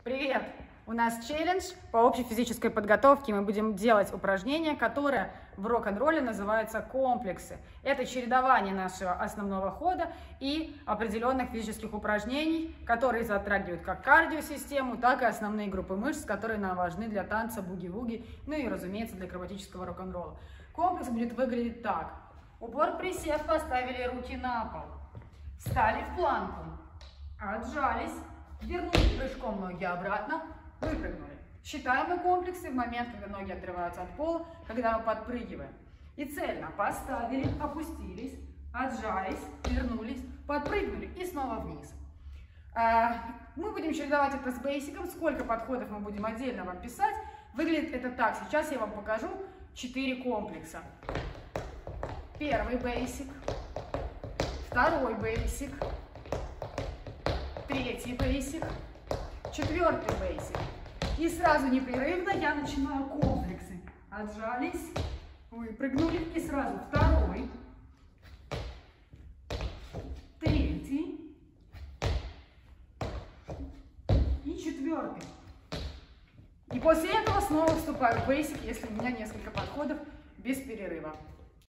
Привет! У нас челлендж по общей физической подготовке. Мы будем делать упражнение, которое в рок-н-ролле называется комплексы. Это чередование нашего основного хода и определенных физических упражнений, которые затрагивают как кардиосистему, так и основные группы мышц, которые нам важны для танца буги-вуги, ну и, разумеется, для акробатического рок-н-ролла. Комплекс будет выглядеть так. Упор-присев, поставили руки на пол, встали в планку, отжались, вернули прыжком ноги обратно, выпрыгнули. Считаем мы комплексы в момент, когда ноги отрываются от пола, когда мы подпрыгиваем. И цельно поставили, опустились, отжались, вернулись, подпрыгнули и снова вниз. Мы будем чередовать это с бейсиком. Сколько подходов мы будем отдельно вам писать. Выглядит это так. Сейчас я вам покажу 4 комплекса. Первый бейсик, второй бейсик, третий бейсик, четвертый бейсик. И сразу непрерывно я начинаю комплексы. Отжались, выпрыгнули и сразу второй, третий и четвертый. И после этого снова вступаю в бейсик, если у меня несколько подходов без перерыва.